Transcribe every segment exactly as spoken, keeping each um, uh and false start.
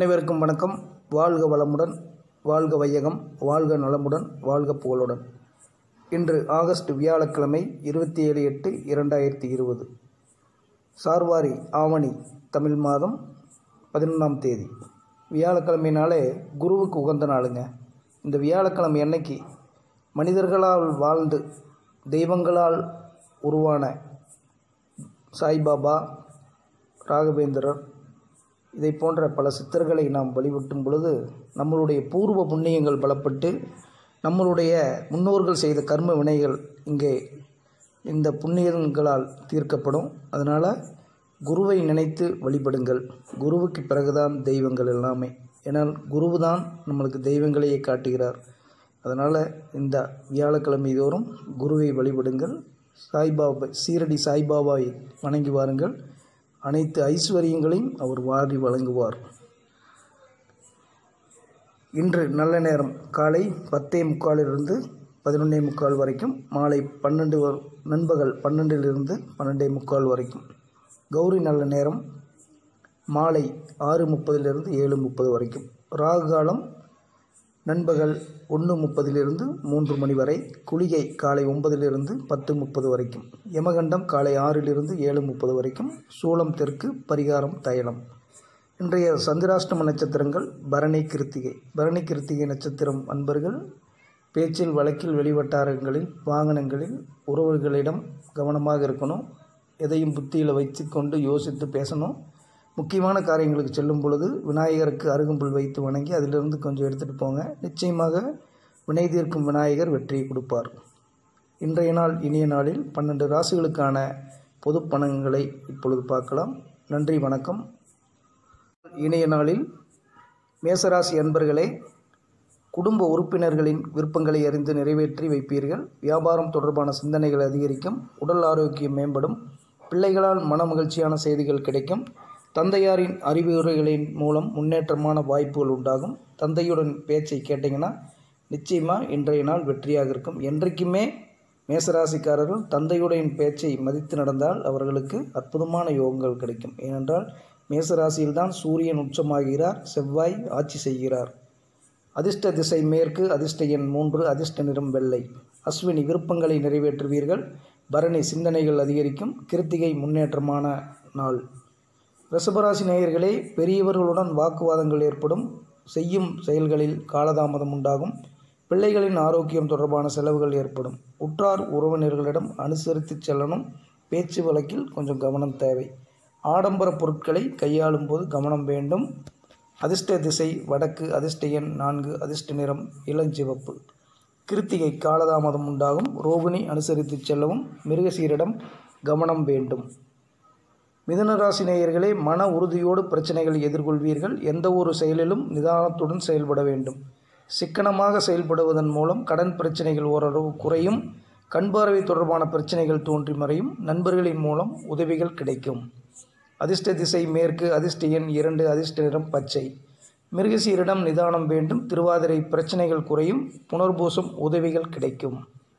அனைவருக்கும் வணக்கம். வாழ்க வளமுடன், வாழ்க வையகம், வாழ்க நலமுடன், வாழ்க புகழுடன். இன்று ஆகஸ்ட் வியாழக்கிழமை இருபத்தி ஏழு எட்டு இரண்டாயிரத்தி இருபது சார்வாரி ஆவணி தமிழ் மாதம் பதினொன்றாம் தேதி வியாழக்கிழமைனாலே குருவுக்கு உகந்த நாளுங்க. இந்த வியாழக்கிழமை அன்னைக்கு மனிதர்களால் வாழ்ந்து தெய்வங்களால் உருவான சாய்பாபா, ராகவேந்திரர் இதை போன்ற பல சித்தர்களை நாம் வழிபட்டும் பொழுது நம்மளுடைய பூர்வ புண்ணியங்கள் பலப்பட்டு நம்மளுடைய முன்னோர்கள் செய்த கர்ம வினைகள் இங்கே இந்த புண்ணியங்களால் தீர்க்கப்படும். அதனால் குருவை நினைத்து வழிபடுங்கள். குருவுக்கு பிறகுதான் தெய்வங்கள் எல்லாமே. ஏன்னால் குருவு தான் நம்மளுக்கு தெய்வங்களையே காட்டுகிறார். அதனால் இந்த வியாழக்கிழமை தோறும் குருவை வழிபடுங்கள். சாய்பாபா, சீரடி சாய்பாபாவை வணங்கி வாருங்கள். அனைத்து ஐஸ்வர்யங்களையும் அவர் வாரி வழங்குவார். இன்று நல்ல நேரம் காலை பத்தே முக்காலிலிருந்து பதினொன்னே முக்கால் வரைக்கும், மாலை பன்னெண்டு நண்பகல் பன்னெண்டிலிருந்து பன்னெண்டே முக்கால் வரைக்கும். கௌரி நல்ல நேரம் மாலை ஆறு முப்பதிலிருந்து ஏழு முப்பது வரைக்கும். ராகு காலம் நண்பகல் ஒன்று முப்பதிலிருந்து மூன்று மணி வரை. குளிகை காலை ஒன்பதிலிருந்து பத்து முப்பது வரைக்கும். யமகண்டம் காலை ஆறிலிருந்து ஏழு முப்பது வரைக்கும். சூலம் தெற்கு, பரிகாரம் தைலம். இன்றைய சந்திராஷ்டம நட்சத்திரங்கள் பரணி, கிருத்திகை. பரணி கிருத்திகை நட்சத்திரம் அன்பர்கள் பேச்சில், வழக்கில், வெளிவட்டாரங்களில், வாகனங்களில், உறவுகளிடம் கவனமாக இருக்கணும். எதையும் புத்தியில் வைத்து கொண்டு யோசித்து பேசணும். முக்கியமான காரியங்களுக்கு செல்லும் பொழுது விநாயகருக்கு அருகம்புல் வைத்து வணங்கி அதிலிருந்து கொஞ்சம் எடுத்துகிட்டு போங்க. நிச்சயமாக வினை தீர்க்கும் விநாயகர் வெற்றியை கொடுப்பார். இன்றைய நாள் இனிய நாளில் பன்னெண்டு ராசிகளுக்கான பொது பலன்களை இப்பொழுது பார்க்கலாம். நன்றி, வணக்கம். இனிய நாளில் மேசராசி அன்பர்களே, குடும்ப உறுப்பினர்களின் விருப்பங்களை அறிந்து நிறைவேற்றி வைப்பீர்கள். வியாபாரம் தொடர்பான சிந்தனைகள் அதிகரிக்கும். உடல் ஆரோக்கியம் மேம்படும். பிள்ளைகளால் மன மகிழ்ச்சியான செய்திகள் கிடைக்கும். தந்தையாரின் அறிவுரைகளின் மூலம் முன்னேற்றமான வாய்ப்புகள் உண்டாகும். தந்தையுடன் பேச்சை கேட்டிங்கன்னா நிச்சயமாக இன்றைய நாள் வெற்றியாக இருக்கும். என்றைக்குமே மேசராசிக்காரர்கள் தந்தையுடைய பேச்சை மதித்து நடந்தால் அவர்களுக்கு அற்புதமான யோகங்கள் கிடைக்கும். ஏனென்றால் மேசராசியில்தான் சூரியன் உச்சமாகிறார், செவ்வாய் ஆட்சி செய்கிறார். அதிர்ஷ்ட திசை மேற்கு, அதிர்ஷ்ட எண் மூன்று, அதிர்ஷ்ட நிறம் வெள்ளை. அஸ்வினி விருப்பங்களை நிறைவேற்றுவீர்கள். பரணி சிந்தனைகள் அதிகரிக்கும். கிருத்திகை முன்னேற்றமான நாள். ரிஷபராசி நேயர்களே, பெரியவர்களுடன் வாக்குவாதங்கள் ஏற்படும். செய்யும் செயல்களில் காலதாமதம் உண்டாகும். பிள்ளைகளின் ஆரோக்கியம் தொடர்பான செலவுகள் ஏற்படும். உற்றார் உறவினர்களிடம் அனுசரித்து செல்லணும். பேச்சு வழக்கில் கொஞ்சம் கவனம் தேவை. ஆடம்பர பொருட்களை கையாளும் போது கவனம் வேண்டும். அதிர்ஷ்ட திசை வடக்கு, அதிர்ஷ்ட எண் நான்கு, அதிர்ஷ்ட நிறம் இளஞ்சிவப்பு. கிருத்திகை காலதாமதம் உண்டாகும். ரோகிணி அனுசரித்து செல்லவும். மிருகசீரிடம் கவனம் வேண்டும். மிதுனராசி நேயர்களே, மன உறுதியோடு பிரச்சனைகளை எதிர்கொள்வீர்கள். எந்த ஒரு செயலிலும் நிதானத்துடன் செயல்பட வேண்டும். சிக்கனமாக செயல்படுவதன் மூலம் கடன் பிரச்சனைகள் ஓரளவு குறையும். கண்பார்வை தொடர்பான பிரச்சனைகள் தோன்றி மறையும். நண்பர்களின் மூலம் உதவிகள் கிடைக்கும். அதிர்ஷ்ட திசை மேற்கு, அதிர்ஷ்ட எண் இரண்டு, அதிர்ஷ்ட நிறம் பச்சை. மிருகசீரிடம் நிதானம் வேண்டும். திருவாதிரை பிரச்சனைகள் குறையும். புனர்பூசம் உதவிகள் கிடைக்கும்.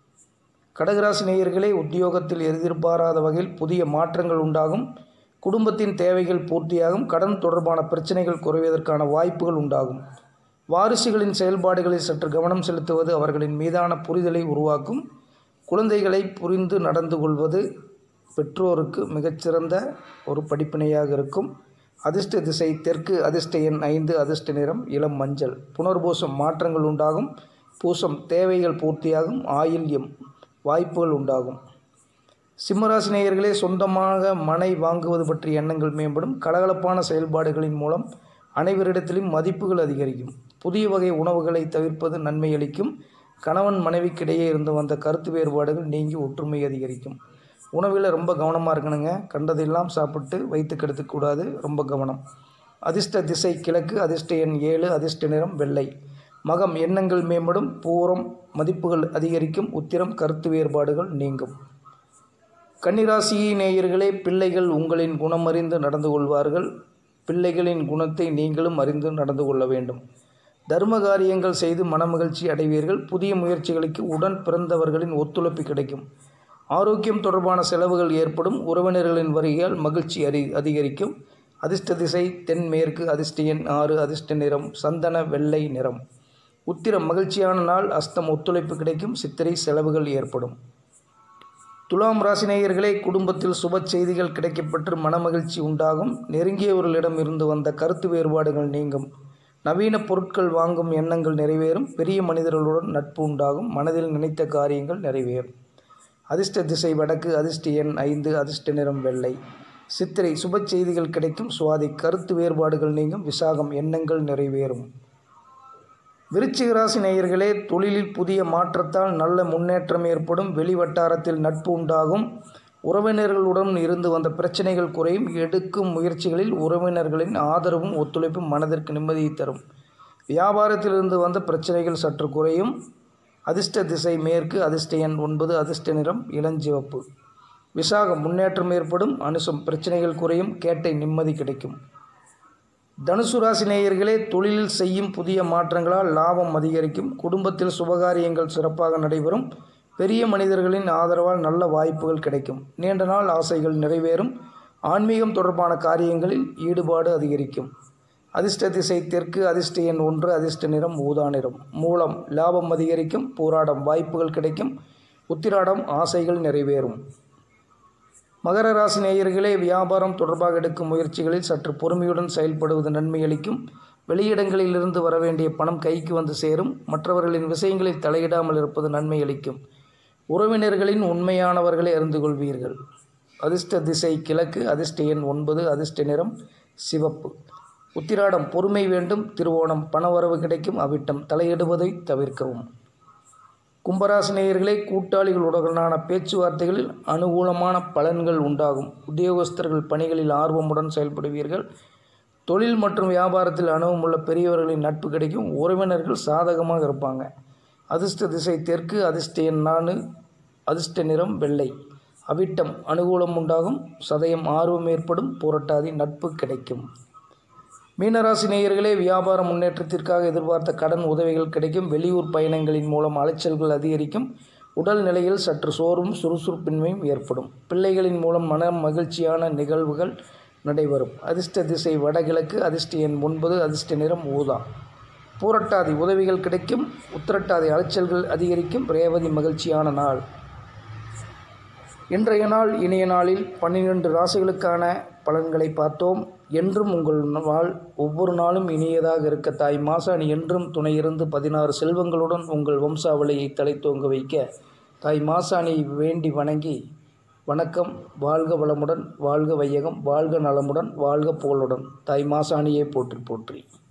கடகராசி நேயர்களே, உத்தியோகத்தில் எதிர்பாராத வகையில் புதிய மாற்றங்கள் உண்டாகும். குடும்பத்தின் தேவைகள் பூர்த்தியாகும். கடன் தொடர்பான பிரச்சனைகள் குறைவதற்கான வாய்ப்புகள் உண்டாகும். வாரிசுகளின் செயல்பாடுகளில் சற்று கவனம் செலுத்துவது அவர்களின் மீதான புரிதலை உருவாக்கும். குழந்தைகளை புரிந்து நடந்து கொள்வது பெற்றோருக்கு மிகச்சிறந்த ஒரு படிப்பினையாக இருக்கும். அதிர்ஷ்ட திசை தெற்கு, அதிர்ஷ்ட எண் ஐந்து, அதிர்ஷ்ட நிறம் இளம் மஞ்சள். புனர்பூசம் மாற்றங்கள் உண்டாகும். பூசம் தேவைகள் பூர்த்தியாகும். ஆயில்யம் வாய்ப்புகள் உண்டாகும். சிம்மராசி நேயர்களே, சொந்தமாக மனை வாங்குவது பற்றிய எண்ணங்கள் மேம்படும். கலகலப்பான செயல்பாடுகளின் மூலம் அனைவரிடத்திலும் மதிப்புகள் அதிகரிக்கும். புதிய வகை உணவுகளை தவிர்ப்பது நன்மை அளிக்கும். கணவன் மனைவிக்கிடையே இருந்து வந்த கருத்து வேறுபாடுகள் நீங்கி ஒற்றுமை அதிகரிக்கும். உணவில் ரொம்ப கவனமாக இருக்கணுங்க. கண்டதெல்லாம் சாப்பிட்டு வைத்து கெடுத்துக்கூடாது. ரொம்ப கவனம். அதிர்ஷ்ட திசை கிழக்கு, அதிர்ஷ்ட எண் ஏழு, அதிர்ஷ்ட நிறம் வெள்ளை. மகம் எண்ணங்கள் மேம்படும். பூரம் மதிப்புகள் அதிகரிக்கும். உத்திரம் கருத்து வேறுபாடுகள் நீங்கும். கன்னிராசி நேயர்களே, பிள்ளைகள் உங்களின் குணம் அறிந்து நடந்து கொள்வார்கள். பிள்ளைகளின் குணத்தை நீங்களும் அறிந்து நடந்து கொள்ள வேண்டும். தர்ம காரியங்கள் செய்து மனமகிழ்ச்சி அடைவீர்கள். புதிய முயற்சிகளுக்கு உடன் பிறந்தவர்களின் ஒத்துழைப்பு கிடைக்கும். ஆரோக்கியம் தொடர்பான செலவுகள் ஏற்படும். உறவினர்களின் வருகையால் மகிழ்ச்சி அறி அதிகரிக்கும். அதிர்ஷ்ட திசை தென்மேற்கு. அதிர்ஷ்ட எண் ஆறு. அதிர்ஷ்ட நிறம் சந்தன வெள்ளை நிறம். உத்திரம் மகிழ்ச்சியான நாள். அஸ்தம் ஒத்துழைப்பு கிடைக்கும். சித்திரை செலவுகள் ஏற்படும். துலாம் ராசி நேயர்களே, குடும்பத்தில் சுப செய்திகள் கிடைக்கப்பெற்று மனமகிழ்ச்சி உண்டாகும். நெருங்கியவர்களிடம் இருந்து வந்த கருத்து வேறுபாடுகள் நீங்கும். நவீன பொருட்கள் வாங்கும் எண்ணங்கள் நிறைவேறும். பெரிய மனிதர்களுடன் நட்பு உண்டாகும். மனதில் நினைத்த காரியங்கள் நிறைவேறும். அதிர்ஷ்ட திசை வடக்கு. அதிர்ஷ்ட எண் ஐந்து. அதிர்ஷ்ட நிறம் வெள்ளை. சித்திரை சுப செய்திகள் கிடைக்கும். சுவாதி கருத்து வேறுபாடுகள் நீங்கும். விசாகம் எண்ணங்கள் நிறைவேறும். விருச்சிக ராசி நேயர்களே, தொழிலில் புதிய மாற்றத்தால் நல்ல முன்னேற்றம் ஏற்படும். வெளி வட்டாரத்தில் நட்பு உண்டாகும். உறவினர்களுடன் இருந்து வந்த பிரச்சனைகள் குறையும். எடுக்கும் முயற்சிகளில் உறவினர்களின் ஆதரவும் ஒத்துழைப்பும் மனதிற்கு நிம்மதியை தரும். வியாபாரத்திலிருந்து வந்த பிரச்சனைகள் சற்று குறையும். அதிர்ஷ்ட திசை மேற்கு. அதிர்ஷ்ட எண் ஒன்பது. அதிர்ஷ்ட நிறம் இளஞ்சிவப்பு. விசாகம் முன்னேற்றம் ஏற்படும். அனுசம் பிரச்சனைகள் குறையும். கேட்டை நிம்மதி கிடைக்கும். தனுசு ராசி நேயர்களே, தொழிலில் செய்யும் புதிய மாற்றங்களால் லாபம் அதிகரிக்கும். குடும்பத்தில் சுபகாரியங்கள் சிறப்பாக நடைபெறும். பெரிய மனிதர்களின் ஆதரவால் நல்ல வாய்ப்புகள் கிடைக்கும். நீண்ட நாள் ஆசைகள் நிறைவேறும். ஆன்மீகம் தொடர்பான காரியங்களில் ஈடுபாடு அதிகரிக்கும். அதிர்ஷ்ட திசை தெற்கு. அதிர்ஷ்ட எண் ஒன்று. அதிர்ஷ்ட நிறம் ஊதா நிறம். மூலம் லாபம் அதிகரிக்கும். பூராடம் வாய்ப்புகள் கிடைக்கும். உத்திராடம் ஆசைகள் நிறைவேறும். மகர ராசி நேயர்களே, வியாபாரம் தொடர்பாக எடுக்கும் முயற்சிகளில் சற்று பொறுமையுடன் செயல்படுவது நன்மை அளிக்கும். வெளியிடங்களிலிருந்து வரவேண்டிய பணம் கைக்கு வந்து சேரும். மற்றவர்களின் விஷயங்களில் தலையிடாமல் இருப்பது நன்மை அளிக்கும். உறவினர்களின் உண்மையானவர்களை அறிந்து கொள்வீர்கள். அதிர்ஷ்ட திசை கிழக்கு. அதிர்ஷ்ட எண் ஒன்பது. அதிர்ஷ்ட நிறம் சிவப்பு. உத்திராடம் பொறுமை வேண்டும். திருவோணம் பணவரவு கிடைக்கும். அவிட்டம் தலையிடுவதை தவிர்க்கவும். கும்பராசி நேயர்களே, கூட்டாளிகளுடனான பேச்சுவார்த்தைகளில் அனுகூலமான பலன்கள் உண்டாகும். உத்தியோகஸ்தர்கள் பணிகளில் ஆர்வமுடன் செயல்படுவீர்கள். தொழில் மற்றும் வியாபாரத்தில் அனுபவமுள்ள பெரியவர்களின் நட்பு கிடைக்கும். உறவினர்கள் சாதகமாக இருப்பாங்க. அதிர்ஷ்ட திசை தெற்கு. அதிர்ஷ்ட எண் நான்கு. அதிர்ஷ்ட நிறம் வெள்ளை. அவிட்டம் அனுகூலம் உண்டாகும். சதயம் ஆர்வம் ஏற்படும். புரட்டாதி நட்பு கிடைக்கும். மீனராசி நேயர்களே, வியாபார முன்னேற்றத்திற்காக எதிர்பார்த்த கடன் உதவிகள் கிடைக்கும். வெளியூர் பயணங்களின் மூலம் அலைச்சல்கள் அதிகரிக்கும். உடல் நிலையில் சற்று சோர்வும் சுறுசுறுப்பின்மையும் ஏற்படும். பிள்ளைகளின் மூலம் மன மகிழ்ச்சியான நிகழ்வுகள் நடைபெறும். அதிர்ஷ்ட திசை வடகிழக்கு. அதிர்ஷ்ட எண் ஒன்பது. அதிர்ஷ்ட நிறம் ஊதா. பூரட்டாதி உதவிகள் கிடைக்கும். உத்திரட்டாதி அலைச்சல்கள் அதிகரிக்கும். ரேவதி மகிழ்ச்சியான நாள். இன்றைய நாள் இனிய நாளில் பன்னிரண்டு ராசிகளுக்கான பலன்களை பார்த்தோம். என்றும் உங்கள் நாள் ஒவ்வொரு நாளும் இனியதாக இருக்க தாய் மாசாணி என்றும் துணை இருந்து பதினாறு செல்வங்களுடன் உங்கள் வம்சாவளியை தலைத்தோங்க வைக்க தாய் மாசாணியை வேண்டி வணங்கி, வணக்கம். வாழ்க வளமுடன். வாழ்க வையகம். வாழ்க நலமுடன். வாழ்க புகழுடன். தாய் மாசாணியை போற்றி போற்றி.